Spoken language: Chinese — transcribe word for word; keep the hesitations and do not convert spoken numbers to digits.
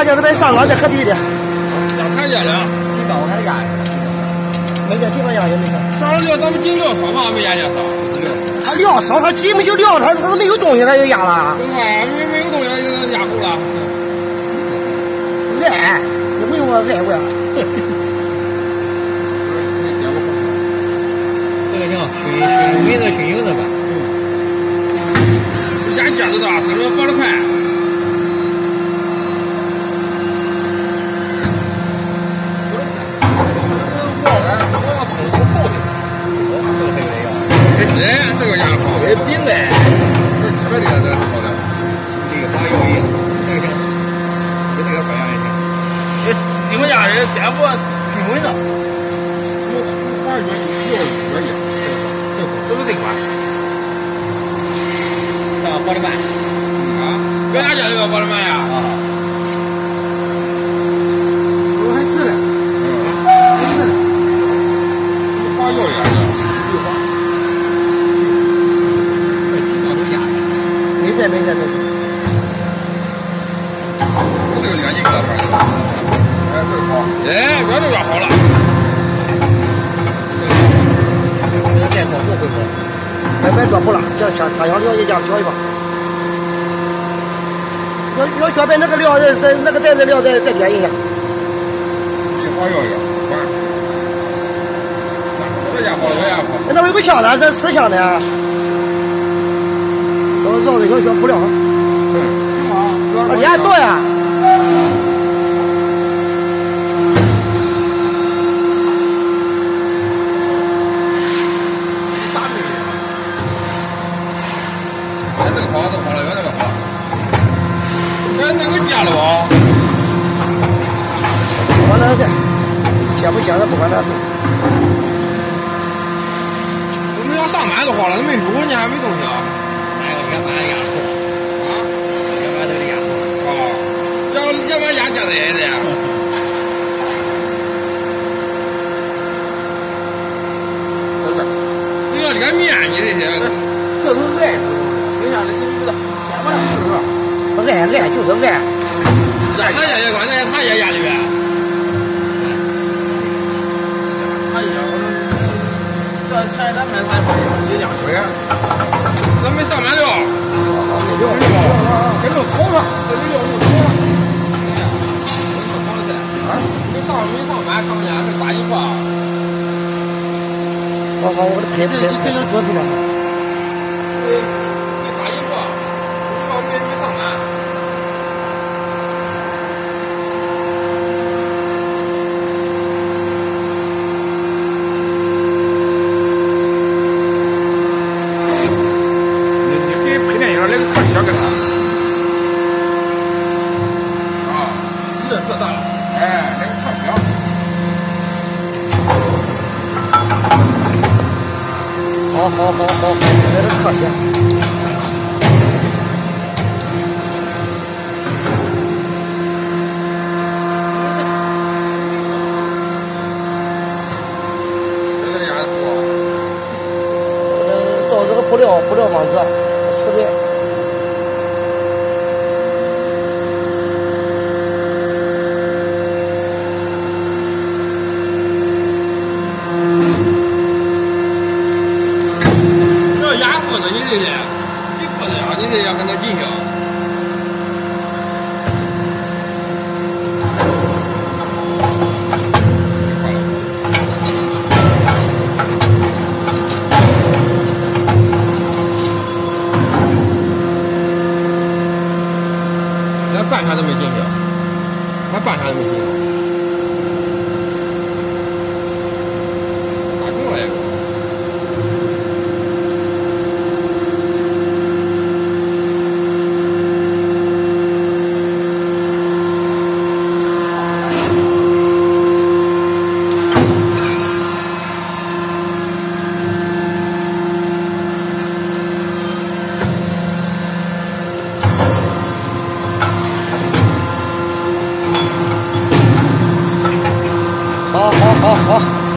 家这边上岸在河底的。 要看见了， 你到我看压没事，地方压也没事。 上了料，咱们进料烧嘛，没压价烧。 他料烧，他基本就料，他他没有东西，他就压了。 对吧？没没有东西，他就压糊了。 爱，也不用我爱我。 这个行，熏熏没得熏油的吧？ 嗯。压价子的，三十八十块。哎，这个压好，哎，冰哎，这可厉害，这好的， 这个打油印，这个行，比这个好样也行。 哎，这么压的颠簸均匀了，什么花园有有原因，这个这不这款， 这个八十万， 啊，原价这个八十万呀，啊， 我还值了， 嗯， 还值了， 什么花药呀？ 没事没事没事。 这个两斤可好了，哎，这个好，哎，越弄越好了。 这个店多多回头， 别别多补了，这想他想料也压小一把。要要小白那个料再再那个袋子料再再点一下。 比花药要管。这家好了，这家好。 那边有个香的，这吃香的呀。绕绕着小小不料。 嗯，挺好。 脸多呀。 哎，这个好，这个好了，原来个好。哎，那个加了吧？ 不管那事，先不先的不管那事。 我们要上班的话了，没路，你还没东西啊？ 那个原版压错， 啊？ 原版都是压错。 啊，要要不然压价的也得。真的，你要这个面，你这些，这都是爱吃，剩下的就有的，天晚上吃不着。 爱爱就是爱。 他家也管，那他也压里边。他也，这现在买他也压水，咱没上满料。 没料， 这就炒上，这就要用炒了。哎呀，这炒的在啊，没上没上班，看不见这大一块。 好好，我给他拍拍，这这多漂亮。 对，这大一块，主要没没上班。那个特写给他，啊，这特大，哎，那个特写， 好好好好，那是特写。 这个压缩， 呃，照这个布料布料方式，识别。 压过的你这些，你过的呀，你这也很能进行。连半天都没进去，连半天都没进去。打中了一个。 好好好好。